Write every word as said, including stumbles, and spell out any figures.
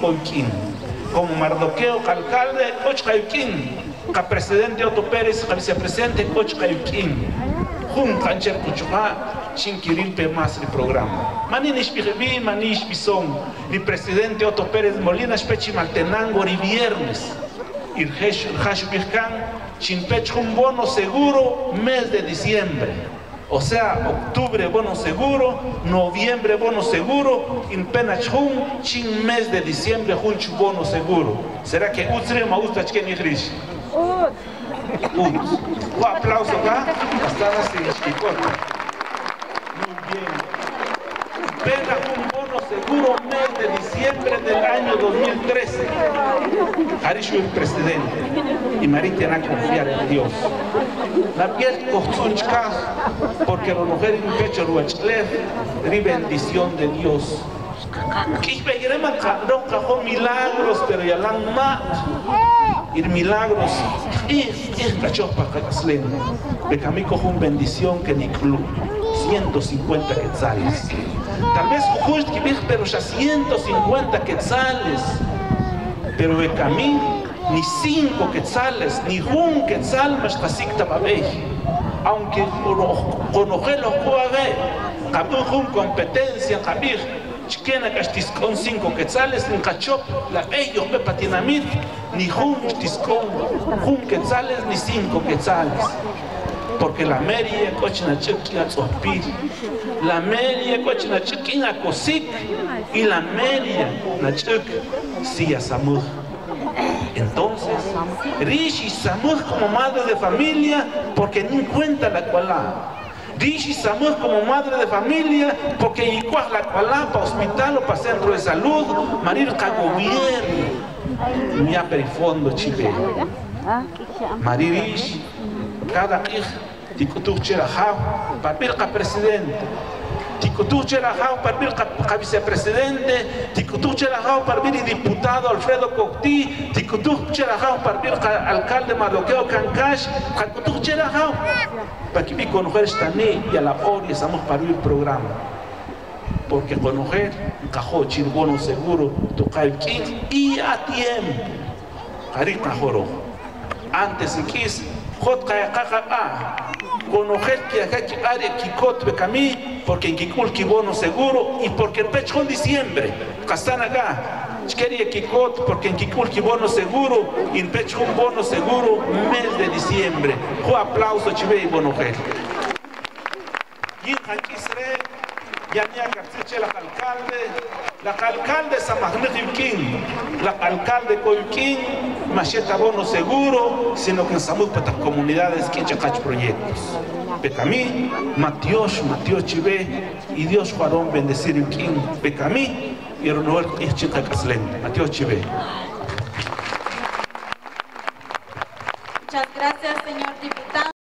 Coiquín. Como Mardoqueo, alcalde, Cochcayuquín. Ca presidente Otto Pérez, ca vicepresidente Cochcayuquín. Jun Cancher Cuchuá, Chinquirilpe más el programa. Maninish Pijebi, Manish Bison. El presidente Otto Pérez Molina, Spechi Maltenango, y viernes. Ir Hashu Pirkan, Chinpech un bono seguro, mes de diciembre. O sea, octubre bono seguro, noviembre bono seguro, in penachun, chin mes de diciembre junchu bono seguro. ¿Será que utsre ma gusta chken igrish? Un aplauso acá, hasta la siguiente. Muy bien. Pena un bono seguro mes de diciembre del año dos mil trece. Harishu el presidente y Marita a confiar en Dios. La piel costunchka, porque la mujer en pecho ruachlef, de bendición de Dios. Quispeguerema no cajó milagros, pero ya la más ir milagros y es cachopa caslen. Becamí cojo una bendición que ni club ciento cincuenta quetzales. Tal vez justo que ve, pero ya ciento cincuenta quetzales. Pero becamí ni cinco quetzales, ni un quetzal más casicta babej. Aunque conocer los juague, cabujo competencia, cabir, chiquena castiscón cinco quetzales, en cachop, la bello pepatinamit, ni un tiscón, un quetzales, ni cinco quetzales. Porque la meria cochina chiquina tzopir, la meria cochina chiquina cosic, y la meria na chic si asamuj. Entonces, Rishi Samuj como madre de familia, porque ni cuenta la cualá. Rishi Samuj como madre de familia, porque igual la cualá para hospital o para centro de salud, marir ca gobierno. Mi aperifondo chive. Marirish, cada hija, ticutuch cherajao, papel ca presidente. Ticutuch cherajao, papel ca vicepresidente. Ticutuch cherajao, papel diputado Alfredo Coctí. Ticutuch cherajao, papel alcalde Mardoqueo Cancash. Ticutuch cherajao. Para que mi conocer esta ne y a la hora estamos para el programa. Porque conocer, cajó chirbono seguro, toca el king y a tiempo. Harita joro. Antes si quis, hot kaya kaka a. Conocer que acá que área kikot becamí, porque en kikul kibono seguro y porque el pecho en diciembre. Castan acá. Quería kikot porque en kikul kibono seguro y en pecho un bono seguro mes de diciembre. Un aplauso chive y bonojer. Y aquí seré. Ya ni a García la alcalde, la alcalde Samagnetim King, la alcalde Coyuquín, macheta bono seguro, sino que en Samud para las comunidades que chacach proyectos. Becamí, Matios, Matios Chive, y Dios varón bendecir el King, Becamí, y renovar el chica Caslen, Matios Chive. Muchas gracias, señor diputado.